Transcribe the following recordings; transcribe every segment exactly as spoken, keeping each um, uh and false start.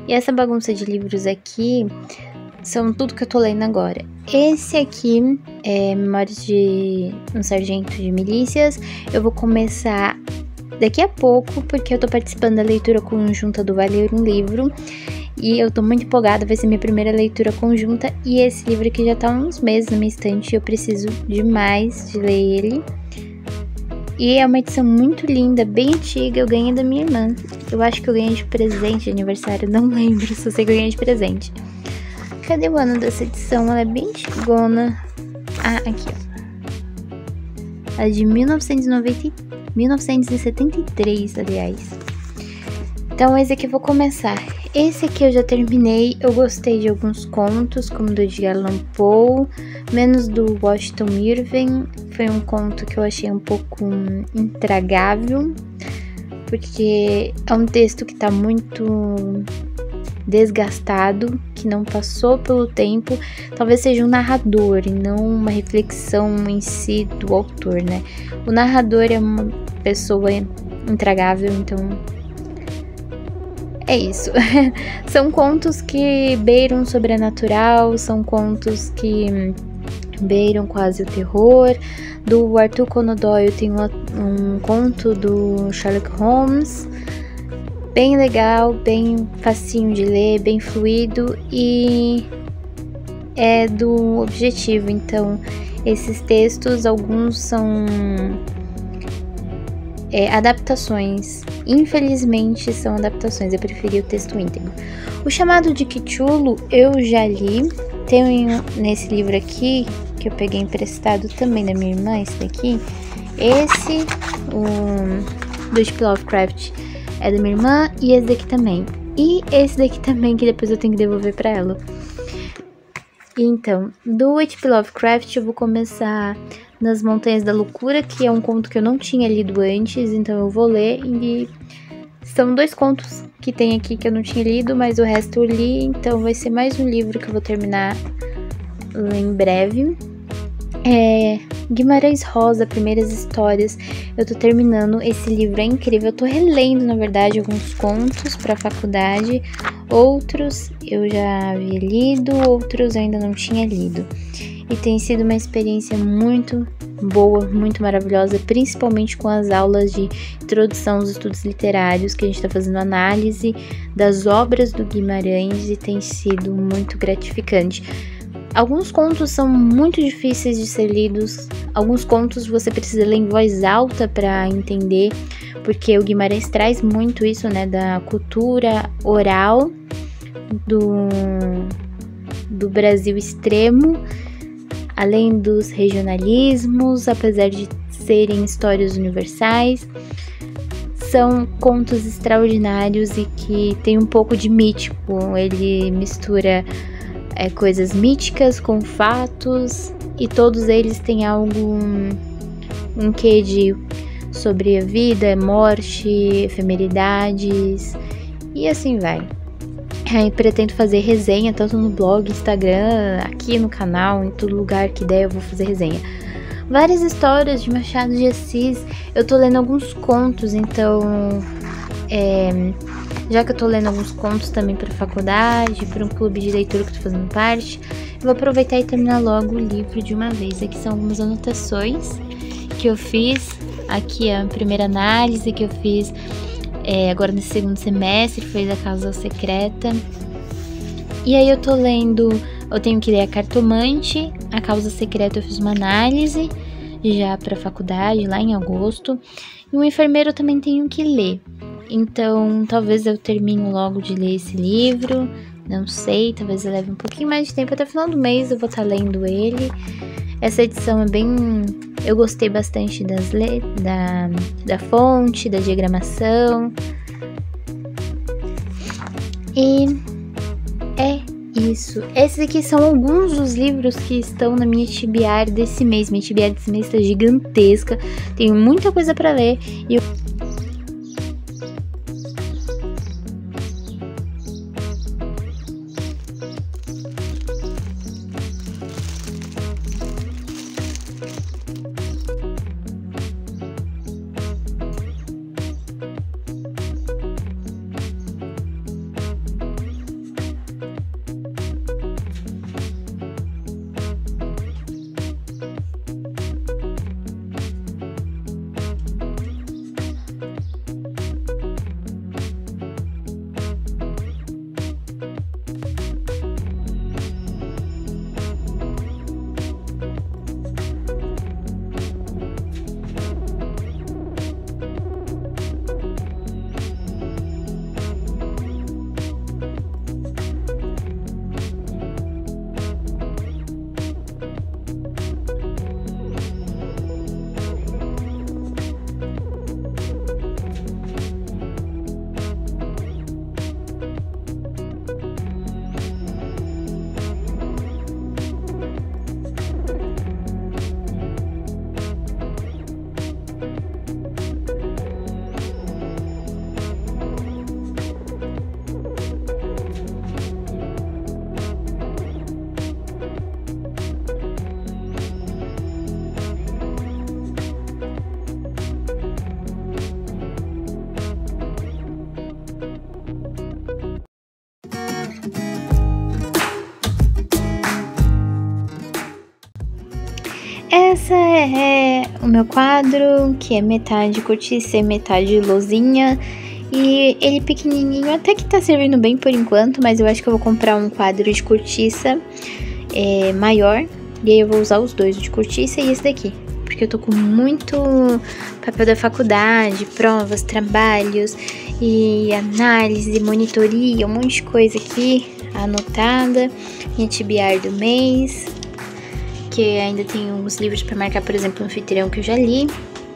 E essa bagunça de livros aqui são tudo que eu tô lendo agora. Esse aqui é Memórias de um Sargento de Milícias. Eu vou começar daqui a pouco, porque eu tô participando da leitura conjunta do Vai Ler um Livro. E eu tô muito empolgada, vai ser minha primeira leitura conjunta. E esse livro aqui já tá há uns meses na minha estante, eu preciso demais de ler ele. E é uma edição muito linda, bem antiga, eu ganhei da minha irmã. Eu acho que eu ganhei de presente de aniversário, não lembro, só sei que eu ganhei de presente. Cadê o ano dessa edição? Ela é bem antigona. Ah, aqui, ó. Ela é de mil novecentos e noventa, mil novecentos e setenta e três, aliás. Então, esse aqui eu vou começar. Esse aqui eu já terminei, eu gostei de alguns contos, como do Edgar Allan Poe, menos do Washington Irving. Foi um conto que eu achei um pouco intragável, porque é um texto que tá muito desgastado, que não passou pelo tempo. Talvez seja um narrador e não uma reflexão em si do autor, né? O narrador é uma pessoa intragável, então é isso. São contos que beiram o sobrenatural, são contos que beiram quase o terror. Do Arthur Conan Doyle tem um, um conto do Sherlock Holmes, bem legal, bem facinho de ler, bem fluido e é do Objetivo. Então, esses textos, alguns são é, adaptações. Infelizmente, são adaptações. Eu preferi o texto íntegro. O Chamado de Cthulhu eu já li. Tem nesse livro aqui, que eu peguei emprestado também da minha irmã, esse daqui. Esse, o do H P Lovecraft, é da minha irmã, e esse daqui também. E esse daqui também, que depois eu tenho que devolver pra ela. Então, do H P Lovecraft eu vou começar Nas Montanhas da Loucura, que é um conto que eu não tinha lido antes, então eu vou ler. E são dois contos que tem aqui que eu não tinha lido, mas o resto eu li, então vai ser mais um livro que eu vou terminar em breve. É, Guimarães Rosa, Primeiras Histórias, eu tô terminando, esse livro é incrível, eu tô relendo, na verdade, alguns contos pra faculdade, outros eu já havia lido, outros eu ainda não tinha lido, e tem sido uma experiência muito boa, muito maravilhosa, principalmente com as aulas de introdução aos estudos literários, que a gente tá fazendo análise das obras do Guimarães, e tem sido muito gratificante. Alguns contos são muito difíceis de ser lidos, alguns contos você precisa ler em voz alta para entender, porque o Guimarães traz muito isso, né, da cultura oral do, do Brasil extremo, além dos regionalismos, apesar de serem histórias universais. São contos extraordinários e que tem um pouco de mítico, ele mistura É, coisas míticas com fatos, e todos eles têm algo, um quê de sobre a vida, morte, efemeridades, e assim vai. Aí pretendo fazer resenha tanto no blog, Instagram, aqui no canal, em todo lugar que der eu vou fazer resenha. Várias histórias de Machado de Assis, eu tô lendo alguns contos, então é, já que eu tô lendo alguns contos também para faculdade, para um clube de leitura que eu tô fazendo parte, eu vou aproveitar e terminar logo o livro de uma vez. Aqui são algumas anotações que eu fiz, aqui é a primeira análise que eu fiz é, agora nesse segundo semestre, foi da Causa Secreta. E aí eu tô lendo, eu tenho que ler a Cartomante, a Causa Secreta eu fiz uma análise já para faculdade, lá em agosto, e o Enfermeiro eu também tenho que ler. Então, talvez eu termine logo de ler esse livro, não sei, talvez eu leve um pouquinho mais de tempo, até o final do mês eu vou estar lendo ele. Essa edição é bem... eu gostei bastante das le... da... da fonte, da diagramação. E é isso. Esses aqui são alguns dos livros que estão na minha tibiária desse mês. Minha tibiária desse mês está gigantesca, tenho muita coisa para ler e eu... essa é o meu quadro, que é metade cortiça e metade lousinha. E ele pequenininho, até que tá servindo bem por enquanto, mas eu acho que eu vou comprar um quadro de cortiça é, maior. E aí eu vou usar os dois, o de cortiça e esse daqui. Porque eu tô com muito papel da faculdade, provas, trabalhos e análise, monitoria, um monte de coisa aqui anotada. Minha tibiar do mês, que ainda tem uns livros pra marcar, por exemplo, o anfitrião que eu já li.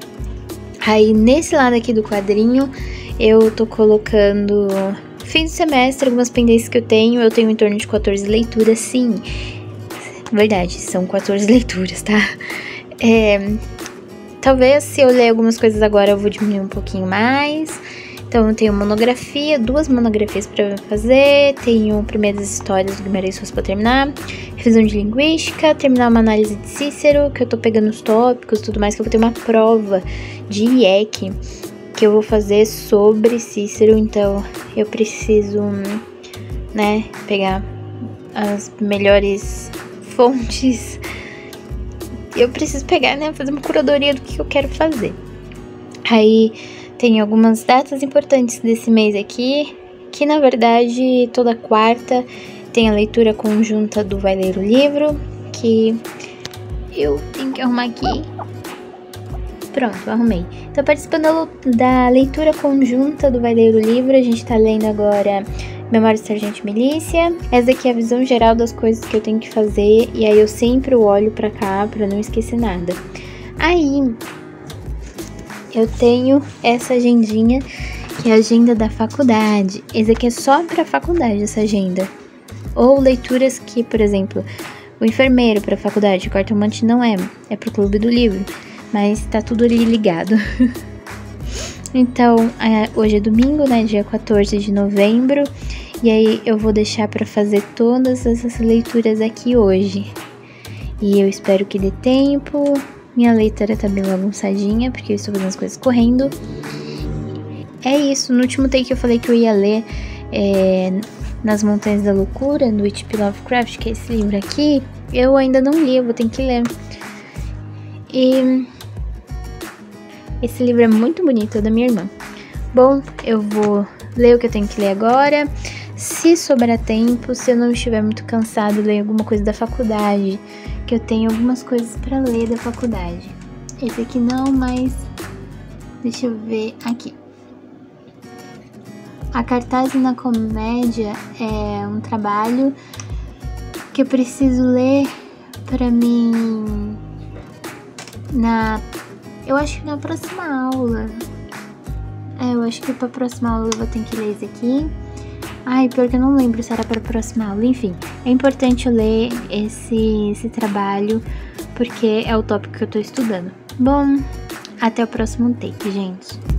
Aí nesse lado aqui do quadrinho eu tô colocando fim do semestre, algumas pendências que eu tenho. Eu tenho em torno de quatorze leituras, sim. Verdade, são quatorze leituras, tá? É, talvez se eu ler algumas coisas agora eu vou diminuir um pouquinho mais. Então eu tenho monografia, duas monografias pra fazer. Tenho primeiras histórias do Guimarães Rosa pra terminar. Revisão de linguística, terminar uma análise de Cícero, que eu tô pegando os tópicos e tudo mais, que eu vou ter uma prova de I E C que eu vou fazer sobre Cícero. Então eu preciso, né, pegar as melhores fontes. Eu preciso pegar, né, fazer uma curadoria do que eu quero fazer. Aí tem algumas datas importantes desse mês aqui, que na verdade toda quarta tem a leitura conjunta do Vai Ler o Livro, que eu tenho que arrumar aqui. Pronto, arrumei. Então, participando da leitura conjunta do Vai Ler o Livro, a gente tá lendo agora Memórias do Sargento Milícia. Essa aqui é a visão geral das coisas que eu tenho que fazer, e aí eu sempre olho pra cá pra não esquecer nada. Aí eu tenho essa agendinha, que é a agenda da faculdade. Essa aqui é só pra faculdade, essa agenda. Ou leituras que, por exemplo, o enfermeiro pra faculdade, o cartomante não é, é pro clube do livro. Mas tá tudo ali ligado. Então, hoje é domingo, né, dia quatorze de novembro. E aí eu vou deixar pra fazer todas essas leituras aqui hoje. E eu espero que dê tempo. Minha leitura tá bem bagunçadinha, porque eu estou fazendo as coisas correndo. É isso, no último take eu falei que eu ia ler é, Nas Montanhas da Loucura, do H P Lovecraft, que é esse livro aqui. Eu ainda não li, eu vou ter que ler. E esse livro é muito bonito, é da minha irmã. Bom, eu vou ler o que eu tenho que ler agora. Se sobrar tempo, se eu não estiver muito cansado, ler alguma coisa da faculdade, que eu tenho algumas coisas pra ler da faculdade. Esse aqui não, mas deixa eu ver aqui. A Cartaz na Comédia é um trabalho que eu preciso ler pra mim na... Eu acho que na próxima aula. É, eu acho que pra próxima aula eu vou ter que ler esse aqui. Ai, pior que eu não lembro se era para a próxima aula. Enfim, é importante eu ler esse, esse trabalho, porque é o tópico que eu tô estudando. Bom, até o próximo take, gente.